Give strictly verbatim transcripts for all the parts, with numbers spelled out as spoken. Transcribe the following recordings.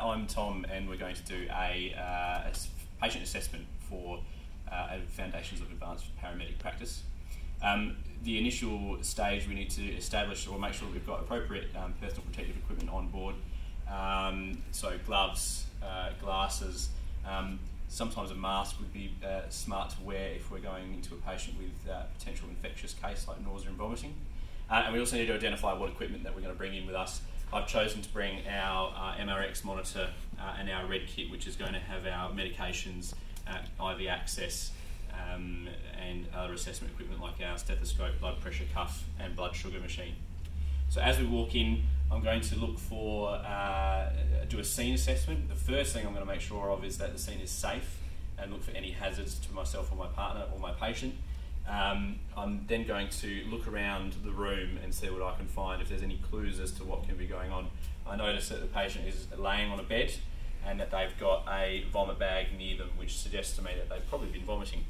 I'm Tom, and we're going to do a, uh, a patient assessment for uh, Foundations of Advanced Paramedic Practice. Um, the initial stage, we need to establish or make sure that we've got appropriate um, personal protective equipment on board. Um, so gloves, uh, glasses, um, sometimes a mask would be uh, smart to wear if we're going into a patient with a uh, potential infectious case like nausea and vomiting. Uh, and we also need to identify what equipment that we're going to bring in with us. I've chosen to bring our uh, M R X monitor uh, and our red kit, which is going to have our medications, uh, I V access, um, and other assessment equipment like our stethoscope, blood pressure cuff, and blood sugar machine. So as we walk in, I'm going to look for, uh, do a scene assessment. The first thing I'm going to make sure of is that the scene is safe, and look for any hazards to myself or my partner or my patient. Um, I'm then going to look around the room and see what I can find, if there's any clues as to what can be going on. I notice that the patient is laying on a bed and that they've got a vomit bag near them, which suggests to me that they've probably been vomiting.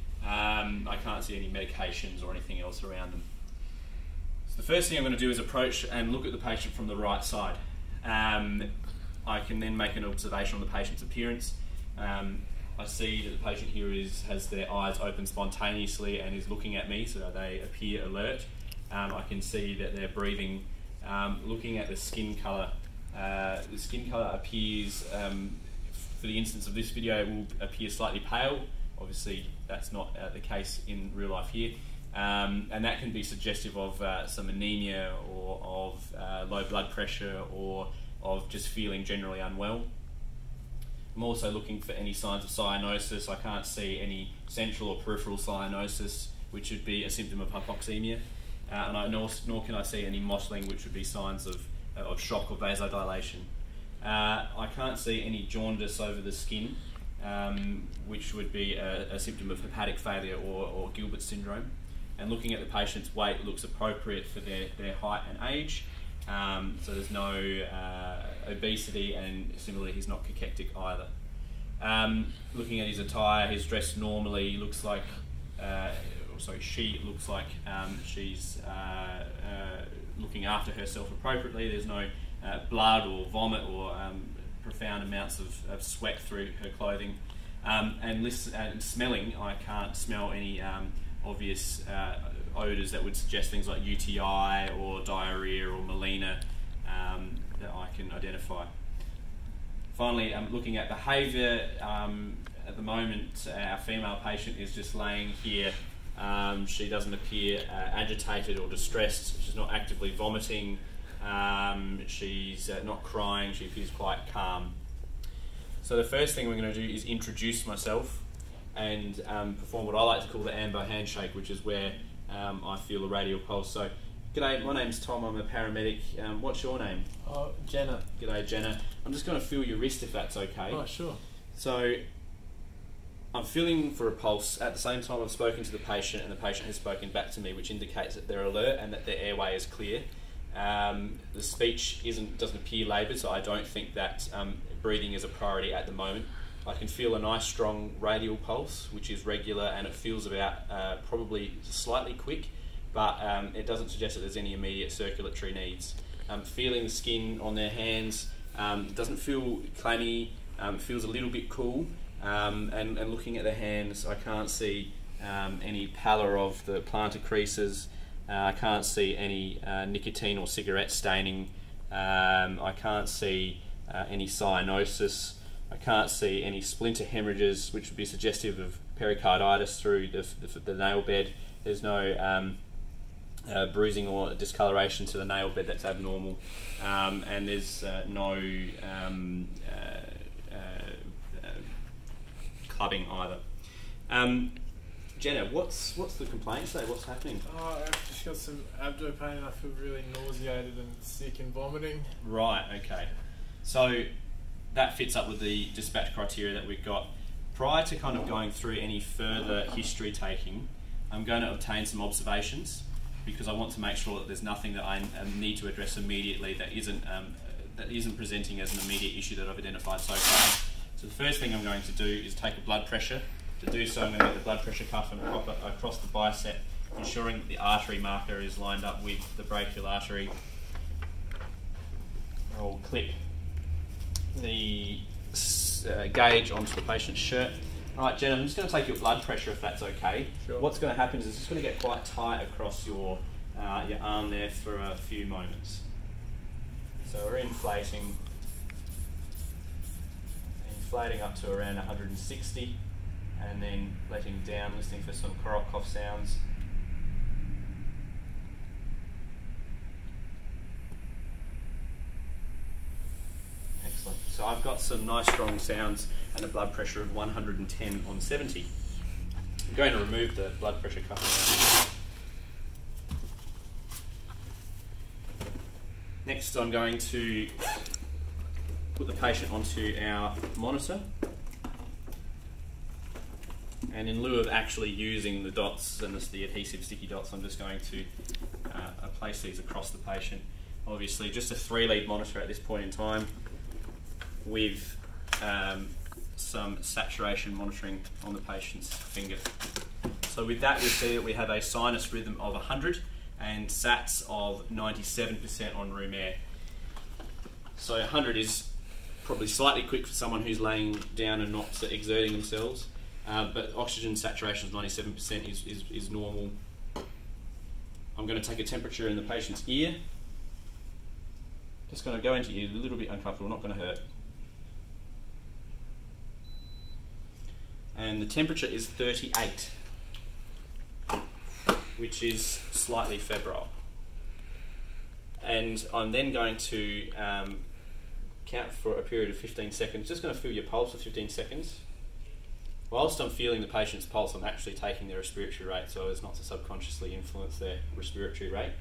Um, I can't see any medications or anything else around them. So the first thing I'm going to do is approach and look at the patient from the right side. Um, I can then make an observation on the patient's appearance. Um, I see that the patient here is, has their eyes open spontaneously and is looking at me, so they appear alert. Um, I can see that they're breathing. Um, looking at the skin colour, uh, the skin colour appears, um, for the instance of this video, it will appear slightly pale. Obviously that's not uh, the case in real life here. Um, and that can be suggestive of uh, some anemia or of uh, low blood pressure or of just feeling generally unwell. I'm also looking for any signs of cyanosis. I can't see any central or peripheral cyanosis, which would be a symptom of hypoxemia. Uh, and I, nor, nor can I see any mottling, which would be signs of, uh, of shock or vasodilation. Uh, I can't see any jaundice over the skin, um, which would be a, a symptom of hepatic failure or, or Gilbert syndrome. And looking at the patient's weight looks appropriate for their, their height and age. Um, so there's no uh, obesity, and similarly he's not cachectic either. Um, looking at his attire, he's dressed normally. He looks like, uh, sorry, she looks like um, she's uh, uh, looking after herself appropriately. There's no uh, blood or vomit or um, profound amounts of, of sweat through her clothing. Um, and, listen, and smelling, I can't smell any um, obvious uh, odours that would suggest things like U T I or diarrhoea or melena um, that I can identify. Finally, um, looking at behaviour, um, at the moment our female patient is just laying here. Um, she doesn't appear uh, agitated or distressed. She's not actively vomiting. Um, she's uh, not crying. She appears quite calm. So the first thing we're going to do is introduce myself and um, perform what I like to call the amber handshake, which is where um, I feel a radial pulse. So, g'day, my name's Tom, I'm a paramedic. Um, what's your name? Oh, Jenna. G'day, Jenna. I'm just going to feel your wrist if that's okay. Oh, sure. So, I'm feeling for a pulse. At the same time, I've spoken to the patient and the patient has spoken back to me, which indicates that they're alert and that their airway is clear. Um, the speech isn't, doesn't appear laboured, so I don't think that um, breathing is a priority at the moment. I can feel a nice strong radial pulse, which is regular, and it feels about uh, probably slightly quick, but um, it doesn't suggest that there's any immediate circulatory needs. Um, feeling the skin on their hands, um, doesn't feel clammy, um, it feels a little bit cool, um, and, and looking at the hands, I can't see um, any pallor of the plantar creases. uh, I can't see any uh, nicotine or cigarette staining, um, I can't see uh, any cyanosis. I can't see any splinter hemorrhages, which would be suggestive of pericarditis through the, the, the nail bed. There's no um, uh, bruising or discoloration to the nail bed that's abnormal, um, and there's uh, no um, uh, uh, uh, clubbing either. Um, Jenna, what's what's the complaint today? What's happening? Oh, I've just got some abdo pain and I feel really nauseated and sick and vomiting. Right, okay. So that fits up with the dispatch criteria that we've got. Prior to kind of going through any further history taking, I'm going to obtain some observations because I want to make sure that there's nothing that I need to address immediately that isn't um, that isn't presenting as an immediate issue that I've identified so far. So the first thing I'm going to do is take a blood pressure. To do so, I'm going to get the blood pressure cuff and pop it across the bicep, ensuring that the artery marker is lined up with the brachial artery. I'll clip the uh, gauge onto the patient's shirt. All right, Jen, I'm just going to take your blood pressure if that's okay. Sure. What's going to happen is it's just going to get quite tight across your, uh, your arm there for a few moments. So we're inflating, inflating up to around one hundred sixty, and then letting down, listening for some cough sounds. Excellent. So I've got some nice strong sounds and a blood pressure of one hundred ten on seventy. I'm going to remove the blood pressure cuff now. Next, I'm going to put the patient onto our monitor. And in lieu of actually using the dots and the adhesive sticky dots, I'm just going to uh, place these across the patient. Obviously, just a three lead monitor at this point in time with um, some saturation monitoring on the patient's finger. So with that, we see that we have a sinus rhythm of one hundred and sats of ninety-seven percent on room air. So one hundred is probably slightly quick for someone who's laying down and not exerting themselves, uh, but oxygen saturation of ninety-seven percent is, is, is normal. I'm going to take a temperature in the patient's ear. Just going to go into ear, a little bit uncomfortable, not going to hurt. And the temperature is thirty-eight, which is slightly febrile. And I'm then going to um, count for a period of fifteen seconds. Just going to feel your pulse for fifteen seconds. Whilst I'm feeling the patient's pulse, I'm actually taking their respiratory rate so as not to subconsciously influence their respiratory rate.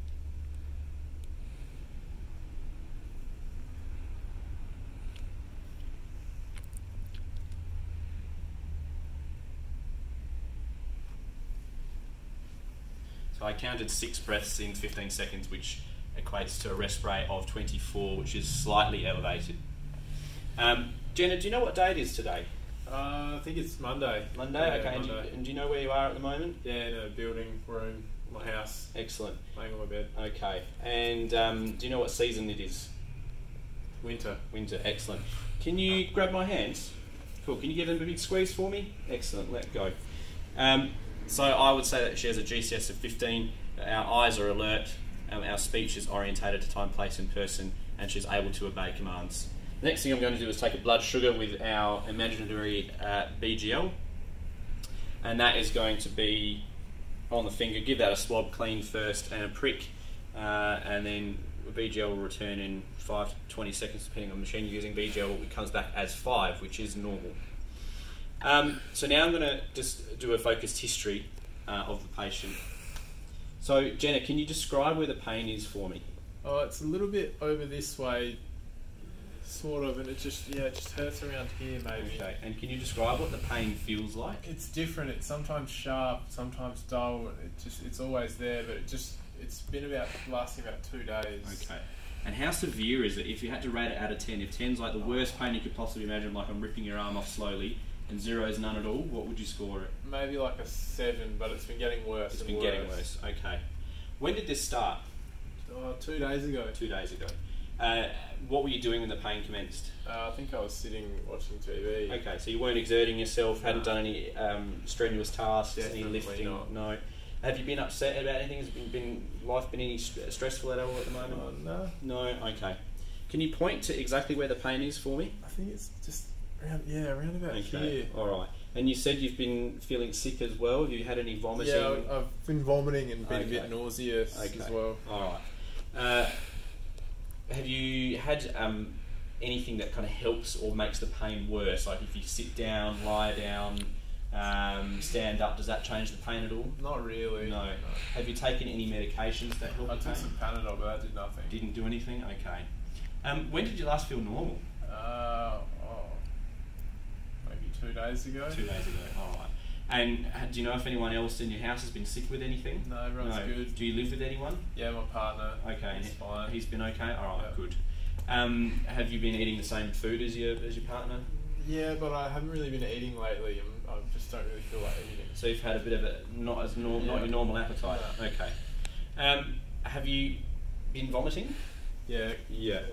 So I counted six breaths in fifteen seconds, which equates to a rest rate of twenty-four, which is slightly elevated. Um, Jenna, do you know what day it is today? Uh, I think it's Monday. Monday? Yeah, okay. And do, you, Monday. and do you know where you are at the moment? Yeah, in a building room, my house. Excellent. Laying on my bed. Okay. And um, do you know what season it is? Winter. Winter. Excellent. Can you grab my hands? Cool. Can you give them a big squeeze for me? Excellent. Let go. Um, so I would say that she has a G C S of fifteen. Our eyes are alert. Um, our speech is orientated to time, place, and person, and she's able to obey commands. The next thing I'm going to do is take a blood sugar with our imaginary uh, B G L, and that is going to be on the finger. Give that a swab clean first and a prick, uh, and then B G L will return in five to twenty seconds depending on the machine you're using. B G L it comes back as five, which is normal. Um, so now I'm going to just do a focused history uh, of the patient. So Jenna, can you describe where the pain is for me? Oh, it's a little bit over this way, sort of, and it just, yeah, it just hurts around here maybe. Okay, and can you describe what the pain feels like? It's different. It's sometimes sharp, sometimes dull. It just, it's always there, but it just, it's been about lasting about two days. Okay. And how severe is it? If you had to rate it out of ten, if ten's like the worst pain you could possibly imagine, like I'm ripping your arm off slowly, and zero is none at all, what would you score it? Maybe like a seven, but it's been getting worse. It's and been worse. getting worse. Okay. When did this start? Oh, two days ago. Two days ago. Uh, what were you doing when the pain commenced? Uh, I think I was sitting watching T V. Okay, so you weren't exerting yourself, hadn't done any um, strenuous tasks, Definitely any lifting? not. No. Have you been upset about anything? Has been, been life been any st stressful at all at the moment? Oh, no. No. Okay. Can you point to exactly where the pain is for me? I think it's just around, yeah, around about Okay. here. All right. And you said you've been feeling sick as well. Have you had any vomiting? Yeah, I've been vomiting and been Okay. a bit nauseous Okay. as well. All right. Uh, have you had um, anything that kind of helps or makes the pain worse? Like if you sit down, lie down, um, stand up, does that change the pain at all? Not really. No. no. Have you taken any medications that help I the took pain? some Panadol, but that did nothing. Didn't do anything? Okay. Um, when did you last feel normal? Uh, oh, maybe two days ago. Two days ago. All right. And uh, do you know if anyone else in your house has been sick with anything? No, everyone's No. good. Do you live with anyone? Yeah, my partner. Okay. He's and fine. He's been okay? All right, Yeah. good. Um, have you been eating the same food as your as your partner? Yeah, but I haven't really been eating lately. I'm, I just don't really feel like eating. So you've had a bit of a not as norm, not Yeah. your normal appetite. No. Okay. Um, have you been vomiting? Yeah. Yeah.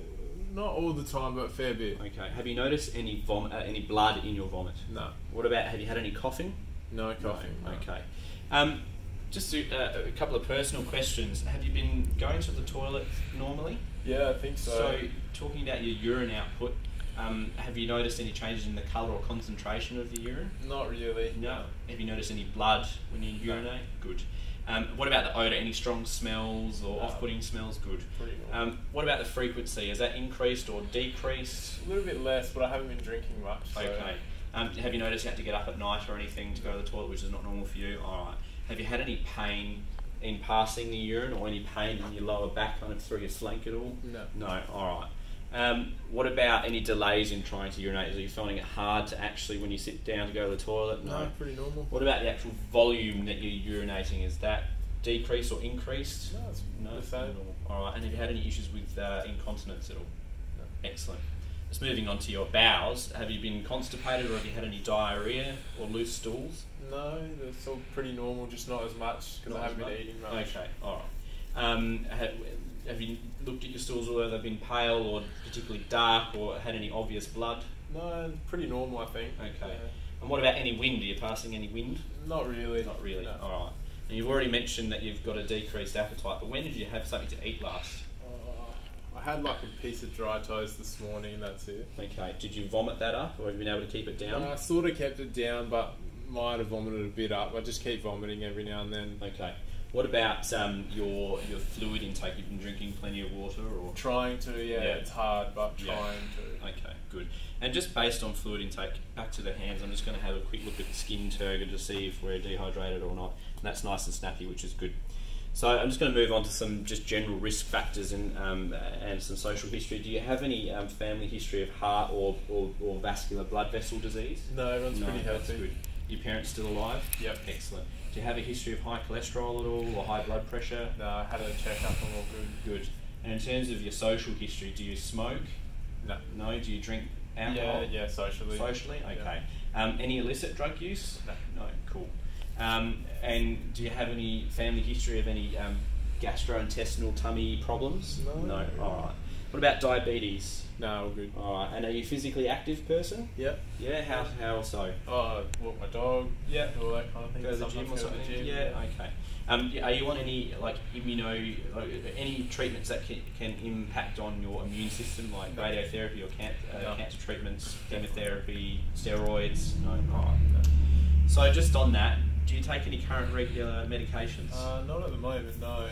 not all the time, but a fair bit. Okay. Have you noticed any vom- uh, any blood in your vomit? No. What about, have you had any coughing? No coughing. No. No. Okay. Um, just to, uh, a couple of personal questions. Have you been going to the toilet normally? Yeah, I think so. So, talking about your urine output, um, have you noticed any changes in the colour or concentration of the urine? Not really. No. Have you noticed any blood when you urinate? Good. Um, what about the odour? Any strong smells or No. off-putting smells? Good. Pretty normal. Um, what about the frequency? Has that increased or decreased? A little bit less, but I haven't been drinking much. So. Okay. Um, have you noticed you have to get up at night or anything to go to the toilet, which is not normal for you? All right. Have you had any pain in passing the urine, or any pain in your lower back, kind of through your flank at all? No. No. All right. Um, what about any delays in trying to urinate? Are you finding it hard to actually, when you sit down to go to the toilet? No, no pretty normal. What about the actual volume that you're urinating? Is that decreased or increased? No, it's no, the same. All right. And have you had any issues with uh, incontinence at all? No. Excellent. Just moving on to your bowels, have you been constipated, or have you had any diarrhea or loose stools? No, it's all pretty normal, just not as much because I haven't been eating much. Okay, all right. Um, have, have you looked at your stools, whether they've been pale or particularly dark, or had any obvious blood? No, pretty normal, I think. Okay. Yeah. And what about any wind? Are you passing any wind? Not really. Not really. No. All right. And you've already mentioned that you've got a decreased appetite, but when did you have something to eat last? Uh, I had like a piece of dry toast this morning, and that's it. Okay. Did you vomit that up, or have you been able to keep it down? Uh, I sort of kept it down, but might have vomited a bit up. I just keep vomiting every now and then. Okay. What about um, your your fluid intake? You've been drinking plenty of water, or Trying to, yeah, Yeah. it's hard, but Yeah. trying to. Okay, good. And just based on fluid intake, back to the hands, I'm just going to have a quick look at the skin turgor to see if we're dehydrated or not. And that's nice and snappy, which is good. So I'm just going to move on to some just general risk factors and um, and some social history. Do you have any um, family history of heart or, or, or vascular blood vessel disease? No, everyone's No, pretty that's healthy. good. Your parents still alive? Yep. Excellent. Do you have a history of high cholesterol at all, or high blood pressure? No, I had a check-up, I'm all good. Good. And in terms of your social history, do you smoke? No. No. Do you drink alcohol? Yeah, yeah, socially. Socially? Yeah. Okay. Um, any illicit drug use? No. No. Cool. Um, and do you have any family history of any um, gastrointestinal tummy problems? No. No. All right. What about diabetes? No, all good. All right. And are you a physically active person? Yep. Yeah. How how so? Oh, walk my dog. Yeah, all that kind of thing. Go to the Sometimes gym or go to the something? gym, Yeah. Okay. Um, are you on any like immuno, like, any treatments that can, can impact on your immune system, like No. radiotherapy or can, uh, No. cancer treatments, chemotherapy, steroids? No. All right. No. So just on that, do you take any current regular medications? Uh, not at the moment, no.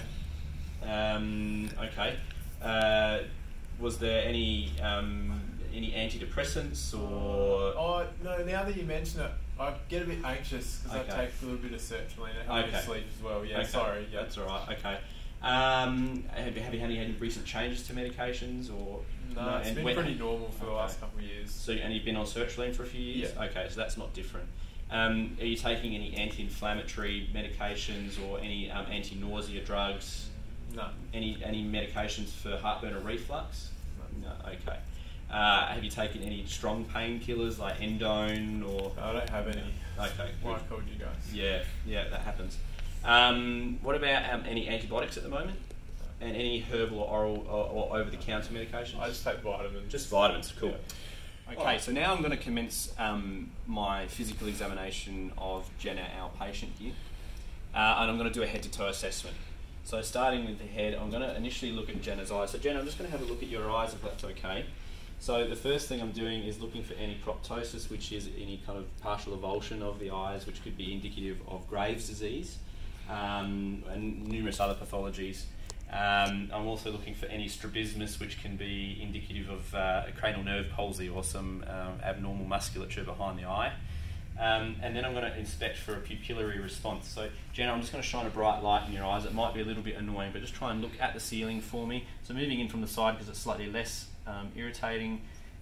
Um, okay. Uh, was there any um, any antidepressants or? Oh, no, now that you mention it, I get a bit anxious because Okay. I take a little bit of sertraline and help me Okay. sleep as well. Yeah, Okay, sorry. Yeah. That's all right. Okay. Um, have, you- have you had any, any recent changes to medications or? No, it's and been when- pretty normal for the Okay. last couple of years. So, and you've been on sertraline for a few years? Yeah. Okay, so that's not different. Um, are you taking any anti-inflammatory medications or any um, anti-nausea drugs? No. Any any medications for heartburn or reflux? No. Okay. Uh, have you taken any strong painkillers like endone or? I don't have any. Okay. Why I Good. called you guys. Yeah, yeah, that happens. Um, what about um, any antibiotics at the moment? And any herbal or oral or, or over-the-counter medications? I just take vitamins. Just vitamins, cool. Yeah. Okay, so now I'm going to commence um, my physical examination of Jenna, our patient here. Uh, and I'm going to do a head-to-toe assessment. So starting with the head, I'm going to initially look at Jenna's eyes. So Jenna, I'm just going to have a look at your eyes if that's okay. So the first thing I'm doing is looking for any proptosis, which is any kind of partial avulsion of the eyes, which could be indicative of Graves' disease, um, and numerous other pathologies. Um, I'm also looking for any strabismus, which can be indicative of uh, a cranial nerve palsy or some um, abnormal musculature behind the eye. Um, and then I'm going to inspect for a pupillary response. So, Jenna, I'm just going to shine a bright light in your eyes. It might be a little bit annoying, but just try and look at the ceiling for me. So moving in from the side because it's slightly less um, irritating.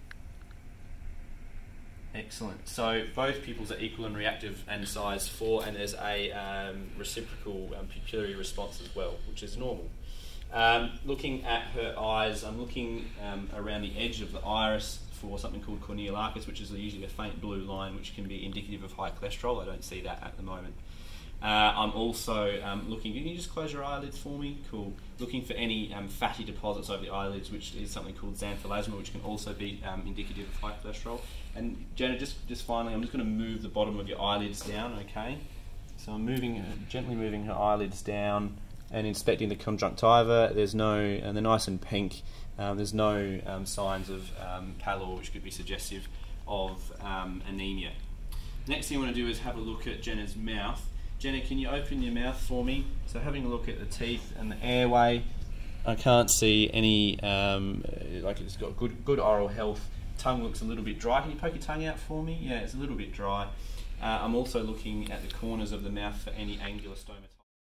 Excellent. So both pupils are equal and reactive and size four, and there's a um, reciprocal um, pupillary response as well, which is normal. Um, looking at her eyes, I'm looking um, around the edge of the iris for something called corneal arcus, which is usually a faint blue line, which can be indicative of high cholesterol. I don't see that at the moment. Uh, I'm also um, looking, can you just close your eyelids for me? Cool. Looking for any um, fatty deposits over the eyelids, which is something called xanthelasma, which can also be um, indicative of high cholesterol. And Jenna, just, just finally, I'm just going to move the bottom of your eyelids down, okay? So I'm moving, uh, gently moving her eyelids down and inspecting the conjunctiva. There's no, and they're nice and pink. Um, there's no um, signs of um, pallor, which could be suggestive of um, anemia. Next thing I want to do is have a look at Jenna's mouth. Jenna, can you open your mouth for me? So having a look at the teeth and the airway, I can't see any, um, like it's got good, good oral health. Tongue looks a little bit dry. Can you poke your tongue out for me? Yeah, it's a little bit dry. Uh, I'm also looking at the corners of the mouth for any angular stomatitis.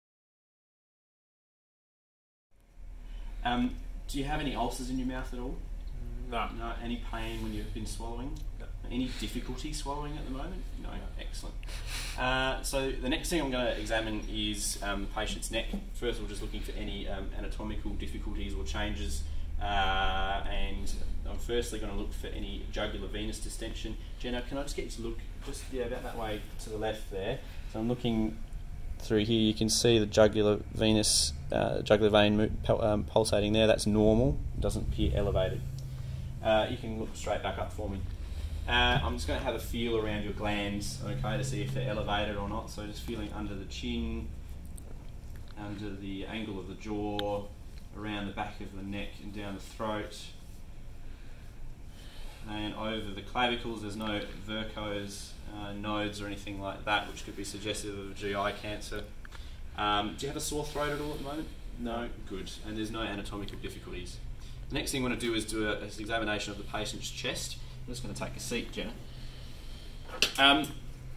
Um, do you have any ulcers in your mouth at all? No. No. Any pain when you've been swallowing? No. Any difficulty swallowing at the moment? No. Excellent. Uh, so the next thing I'm going to examine is um, the patient's neck. First of all, just looking for any um, anatomical difficulties or changes. Uh, and I'm firstly going to look for any jugular venous distension. Jenna, can I just get you to look just yeah, about that way to the left there? So I'm looking through here. You can see the jugular venous, uh, jugular vein um, pulsating there. That's normal. It doesn't appear elevated. Uh, you can look straight back up for me. Uh, I'm just going to have a feel around your glands, okay, to see if they're elevated or not. So just feeling under the chin, under the angle of the jaw, around the back of the neck and down the throat, and over the clavicles. There's no vercos, uh, nodes or anything like that, which could be suggestive of G I cancer. Um, do you have a sore throat at all at the moment? No? Good. And there's no anatomical difficulties. The next thing I want to do is do an examination of the patient's chest. I'm just going to take a seat, Jenna. Um,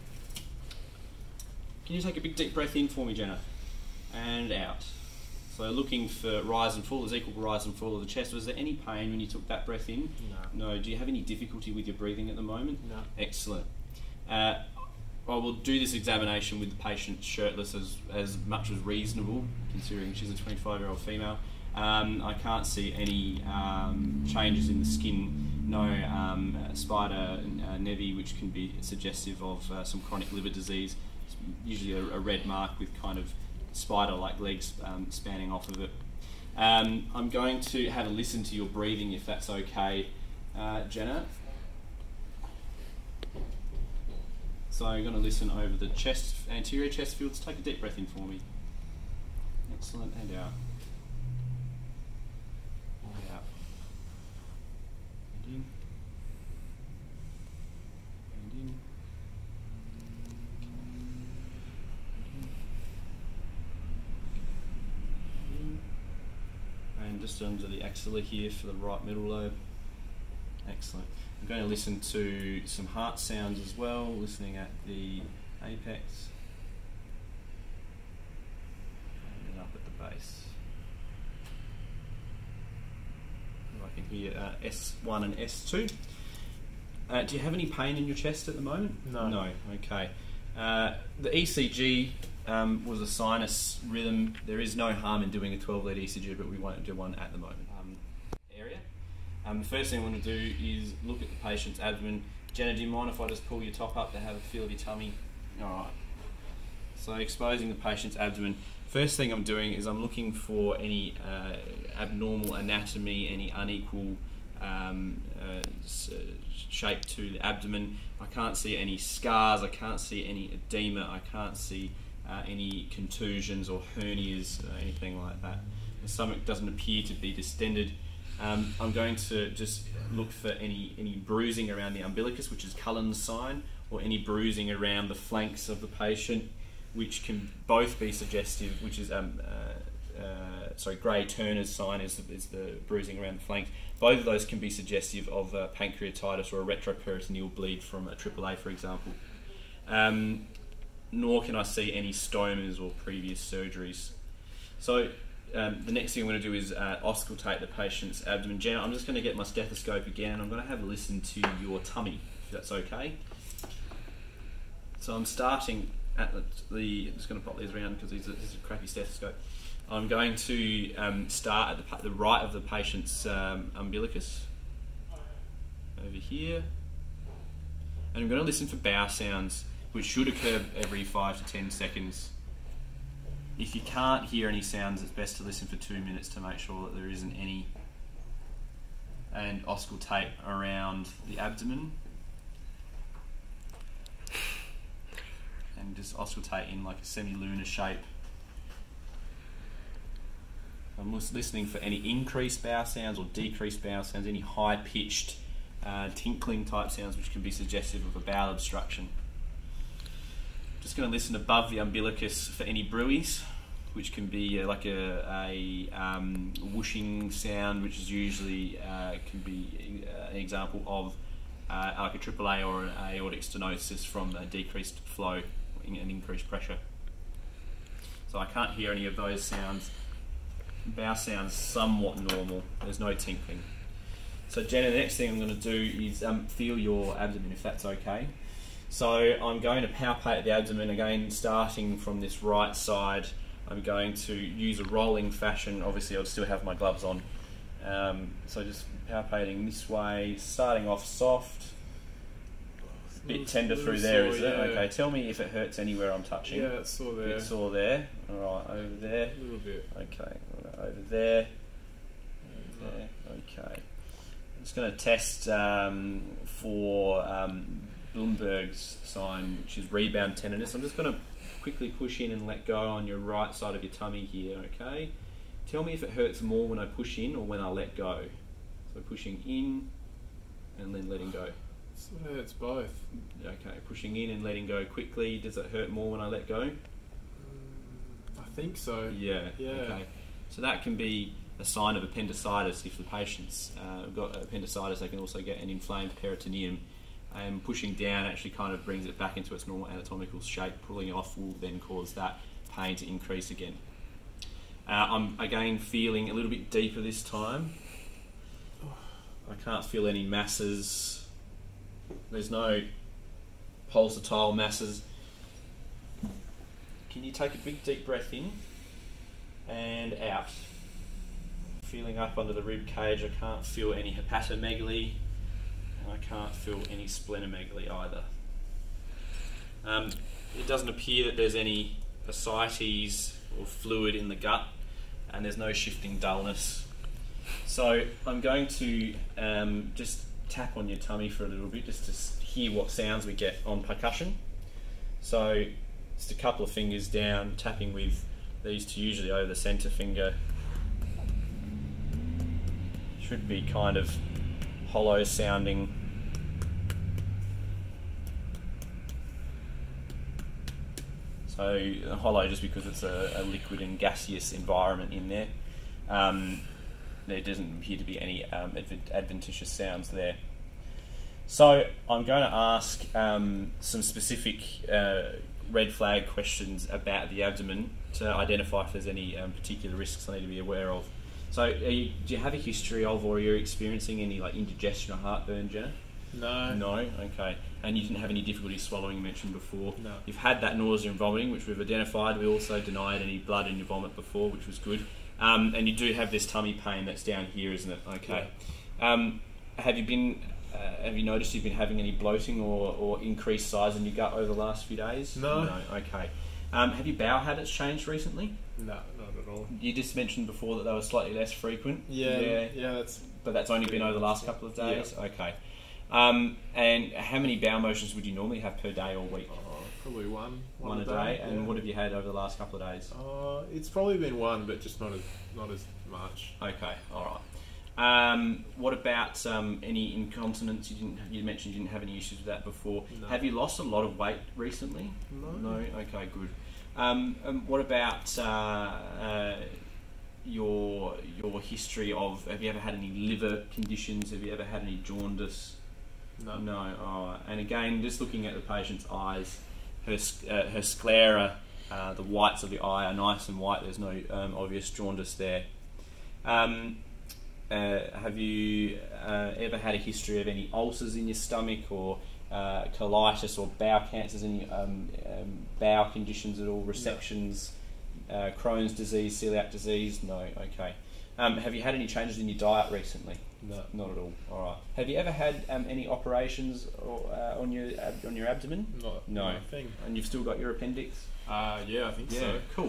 can you take a big deep breath in for me, Jenna? And out. So looking for rise and fall, there's equal rise and fall of the chest. Was there any pain when you took that breath in? No. No. Do you have any difficulty with your breathing at the moment? No. Excellent. Uh, I will do this examination with the patient shirtless as, as much as reasonable, considering she's a twenty-five-year-old female. Um, I can't see any um, changes in the skin, no um, spider uh, nevi, which can be suggestive of uh, some chronic liver disease. It's usually a, a red mark with kind of spider-like legs um, spanning off of it. Um, I'm going to have a listen to your breathing, if that's okay, uh, Jenna. So I'm going to listen over the chest, anterior chest fields. Take a deep breath in for me. Excellent, and out. And out. And in. And in. And just under the axilla here for the right middle lobe. Excellent. I'm going to listen to some heart sounds as well, listening at the apex and then up at the base. I can hear uh, S one and S two. Uh, do you have any pain in your chest at the moment? No. No, okay. Uh, the E C G um, was a sinus rhythm. There is no harm in doing a twelve lead E C G, but we won't do one at the moment. Um, area. Um, the first thing I want to do is look at the patient's abdomen. Jenna, do you mind if I just pull your top up to have a feel of your tummy? Alright. So exposing the patient's abdomen. First thing I'm doing is I'm looking for any uh, abnormal anatomy, any unequal um, uh, shape to the abdomen. I can't see any scars, I can't see any edema, I can't see uh, any contusions or hernias, uh, anything like that. The stomach doesn't appear to be distended. Um, I'm going to just look for any, any bruising around the umbilicus, which is Cullen's sign, or any bruising around the flanks of the patient, which can both be suggestive, which is um, uh, uh, sorry, Gray-Turner's sign is the, is the bruising around the flanks. Both of those can be suggestive of uh, pancreatitis or a retroperitoneal bleed from a triple A, for example. Um, nor can I see any stomas or previous surgeries. So um, the next thing I'm going to do is uh, auscultate the patient's abdomen. Jenna, I'm just going to get my stethoscope again and I'm going to have a listen to your tummy, if that's okay. So I'm starting at the, the I'm just going to pop these around because this is a crappy stethoscope. I'm going to um, start at the, the right of the patient's um, umbilicus, over here, and I'm going to listen for bow sounds, which should occur every five to ten seconds. if you can't hear any sounds, it's best to listen for two minutes to make sure that there isn't any. And auscultate around the abdomen. And just auscultate in like a semi-lunar shape. I'm just listening for any increased bowel sounds or decreased bowel sounds, any high-pitched uh, tinkling type sounds which can be suggestive of a bowel obstruction. Just going to listen above the umbilicus for any bruits, which can be uh, like a, a um, whooshing sound, which is usually uh, can be uh, an example of uh, like a triple A or an aortic stenosis from a decreased flow and increased pressure. So I can't hear any of those sounds. Bowel sounds somewhat normal. There's no tinkling. So Jenna, the next thing I'm going to do is um, feel your abdomen, if that's okay. So I'm going to palpate the abdomen again, starting from this right side. I'm going to use a rolling fashion. Obviously, I'll still have my gloves on. Um, so just palpating this way, starting off soft. A bit tender through there, is it? Okay, tell me if it hurts anywhere I'm touching. Yeah, it's sore there. Bit sore there. Alright, over there. A little bit. Okay, over there. Over there. Okay. I'm just going to test um, for um, Bloomberg's sign, which is rebound tenderness. I'm just going to quickly push in and let go on your right side of your tummy here, okay? Tell me if it hurts more when I push in or when I let go. So pushing in and then letting go. It hurts both. Okay, pushing in and letting go quickly. Does it hurt more when I let go? Mm, I think so. Yeah, yeah. Okay. So that can be a sign of appendicitis if the patient's uh, got appendicitis. They can also get an inflamed peritoneum. And pushing down actually kind of brings it back into its normal anatomical shape. Pulling it off will then cause that pain to increase again. Uh, I'm again feeling a little bit deeper this time. I can't feel any masses. There's no pulsatile masses. Can you take a big deep breath in and out? Feeling up under the rib cage, I can't feel any hepatomegaly. I can't feel any splenomegaly either. Um, it doesn't appear that there's any ascites or fluid in the gut, and there's no shifting dullness. So I'm going to um, just tap on your tummy for a little bit just to hear what sounds we get on percussion. So just a couple of fingers down, tapping with these two usually over the centre finger. Should be kind of hollow sounding. So hollow just because it's a, a liquid and gaseous environment in there. Um, there doesn't appear to be any um, advent adventitious sounds there. So I'm going to ask um, some specific uh, red flag questions about the abdomen to identify if there's any um, particular risks I need to be aware of. So, are you, do you have a history of, or you're experiencing any like indigestion or heartburn, Jenna? No. No. Okay. And you didn't have any difficulty swallowing, you mentioned before. No. You've had that nausea and vomiting, which we've identified. We also denied any blood in your vomit before, which was good. Um, and you do have this tummy pain that's down here, isn't it? Okay. Yeah. Um, have you been? Uh, have you noticed you've been having any bloating or, or increased size in your gut over the last few days? No. No. Okay. Um, have your bowel habits changed recently? No, not at all. You just mentioned before that they were slightly less frequent. Yeah, yeah, yeah that's. But that's only been over the last couple of days. Yeah. Okay. Um, and how many bowel motions would you normally have per day or week? Oh, probably one. One, one a day. day. And yeah. what have you had over the last couple of days? Uh, it's probably been one, but just not as not as much. Okay. All right. Um, what about um, any incontinence? You didn't. You mentioned you didn't have any issues with that before. No. Have you lost a lot of weight recently? No. No. Okay. Good. Um, and what about uh, uh, your your history of? Have you ever had any liver conditions? Have you ever had any jaundice? No. No. All right. And again, just looking at the patient's eyes, her uh, her sclera, uh, the whites of the eye are nice and white. There's no um, obvious jaundice there. Um, Uh, have you uh, ever had a history of any ulcers in your stomach, or uh, colitis or bowel cancers, any um, um, bowel conditions at all, resections, no. uh, Crohn's disease, celiac disease? No. Okay. Um, have you had any changes in your diet recently? No. Not at all. All right. Have you ever had um, any operations or, uh, on your ab on your abdomen? Not, no. Nothing. And you've still got your appendix? Uh, yeah, I think yeah, so. Cool.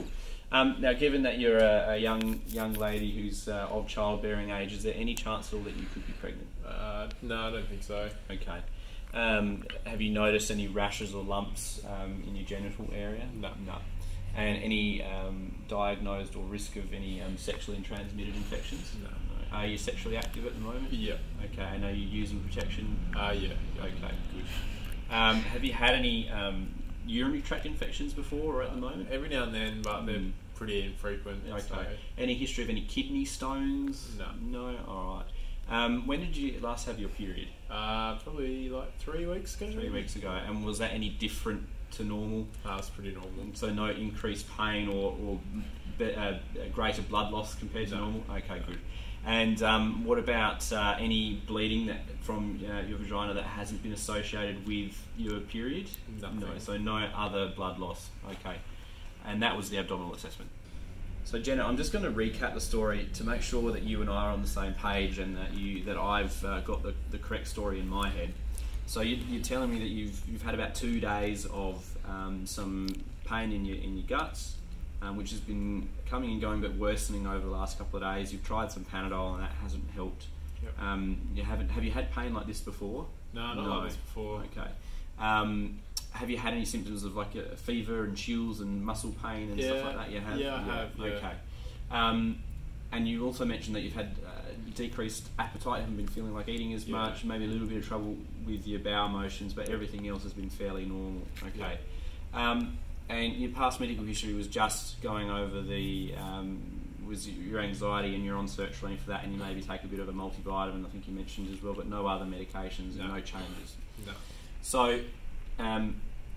Um, now, given that you're a, a young young lady who's uh, of childbearing age, is there any chance at all that you could be pregnant? Uh, no, I don't think so. Okay. Um, have you noticed any rashes or lumps um, in your genital area? No. No. And any um, diagnosed or risk of any um, sexually transmitted infections? No. No. Are you sexually active at the moment? Yeah. Okay. And are you using protection? Uh, yeah. Okay, good. Um, have you had any um, urinary tract infections before or at the moment? Every now and then, but they're Mm. pretty infrequent. Okay. So. Any history of any kidney stones? No. No? Alright. Um, when did you last have your period? Uh, probably like three weeks ago. Three weeks ago. And was that any different to normal? Uh, it's pretty normal. So no increased pain or, or be, uh, greater blood loss compared to No. normal? Okay, good. And um, what about uh, any bleeding that from uh, your vagina that hasn't been associated with your period? Nothing. No, so no other blood loss. Okay. And that was the abdominal assessment. So Jenna, I'm just going to recap the story to make sure that you and I are on the same page and that you that I've uh, got the, the correct story in my head. So you, you're telling me that you've you've had about two days of um, some pain in your in your guts, um, which has been coming and going but worsening over the last couple of days. You've tried some Panadol and that hasn't helped. Yep. Um, you haven't have you had pain like this before? No, not No. like this before. Okay. Um, have you had any symptoms of like a fever and chills and muscle pain and stuff Yeah. like that? You have. Yeah, I have, yeah. Okay. Um, and you also mentioned that you've had uh, decreased appetite. You haven't been feeling like eating as Yeah. much. Maybe a little bit of trouble with your bowel motions, but everything else has been fairly normal. Okay. Um, and your past medical history was just going over the um, was your anxiety, and you're on sertraline for that, and you maybe take a bit of a multivitamin. I think you mentioned as well, but no other medications and No. no changes. No. So, um,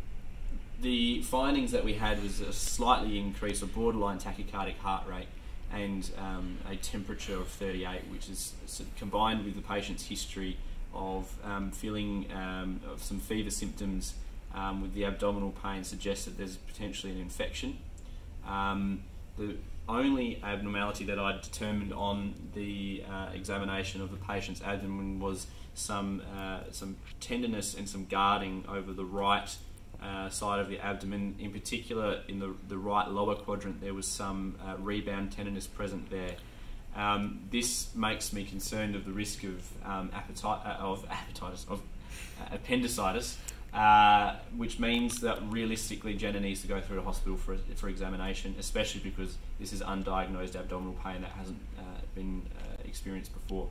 the findings that we had was a slightly increased or borderline tachycardic heart rate and um, a temperature of thirty-eight, which is s- combined with the patient's history of um, feeling um, of some fever symptoms um, with the abdominal pain suggests that there's potentially an infection. Um, the only abnormality that I determined on the uh, examination of the patient's abdomen was some uh, some tenderness and some guarding over the right uh, side of the abdomen. In particular, in the, the right lower quadrant, there was some uh, rebound tenderness present there. Um, this makes me concerned of the risk of um, appetite uh, of appetitis of uh, appendicitis, uh, which means that realistically Jenna needs to go through the hospital for for examination, especially because this is undiagnosed abdominal pain that hasn't uh, been uh, experienced before.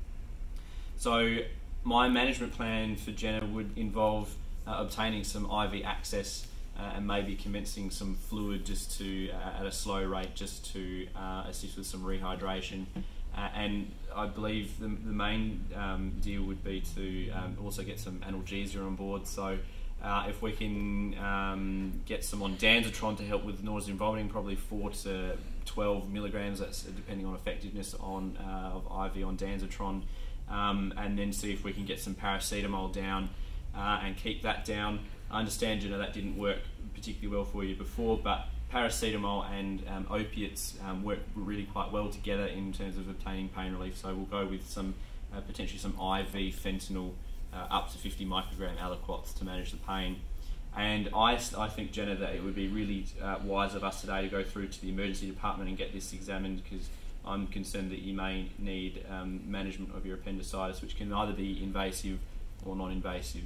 So my management plan for Jenna would involve uh, obtaining some I V access uh, and maybe commencing some fluid just to uh, at a slow rate just to uh, assist with some rehydration. Uh, and I believe the, the main um, deal would be to um, also get some analgesia on board. So uh, if we can um, get some on Danzatron to help with nausea and vomiting, probably four to twelve milligrams, that's depending on effectiveness on uh, of I V on Danzatron. Um, and then see if we can get some paracetamol down uh, and keep that down. I understand, you know, that didn't work particularly well for you before, but paracetamol and um, opiates um, work really quite well together in terms of obtaining pain relief. So we'll go with some uh, potentially some I V fentanyl uh, up to fifty microgram aliquots to manage the pain. And I, I think, Jenna, that it would be really uh, wise of us today to go through to the emergency department and get this examined, because I'm concerned that you may need um, management of your appendicitis, which can either be invasive or non-invasive.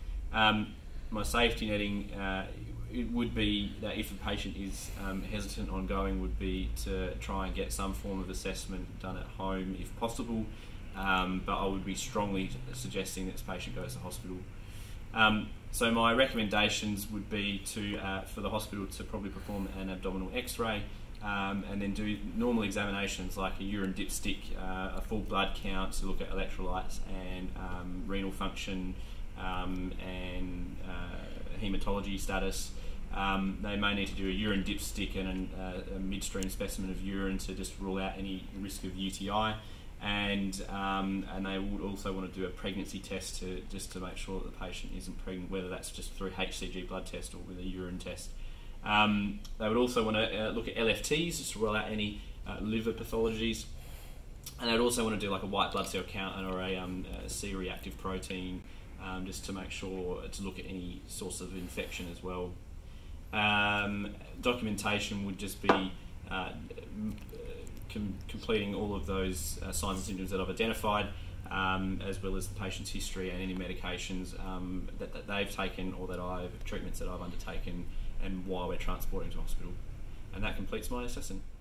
Um, my safety netting uh, it would be that if a patient is um, hesitant on going, would be to try and get some form of assessment done at home if possible, um, but I would be strongly suggesting that this patient goes to hospital. Um, so my recommendations would be to uh, for the hospital to probably perform an abdominal x-ray, Um, and then do normal examinations like a urine dipstick, uh, a full blood count to look at electrolytes and um, renal function um, and uh, hematology status. Um, they may need to do a urine dipstick and an, uh, a midstream specimen of urine to just rule out any risk of U T I, and um, and they would also want to do a pregnancy test to just to make sure that the patient isn't pregnant, whether that's just through H C G blood test or with a urine test. Um, they would also want to uh, look at L F Ts just to rule out any uh, liver pathologies, and they'd also want to do like a white blood cell count or a, um, a C-reactive protein um, just to make sure to look at any source of infection as well. Um, documentation would just be uh, com- completing all of those uh, signs and symptoms that I've identified, um, as well as the patient's history and any medications um, that, that they've taken or that I've treatments that I've undertaken, and why we're transporting to hospital. And that completes my assessment.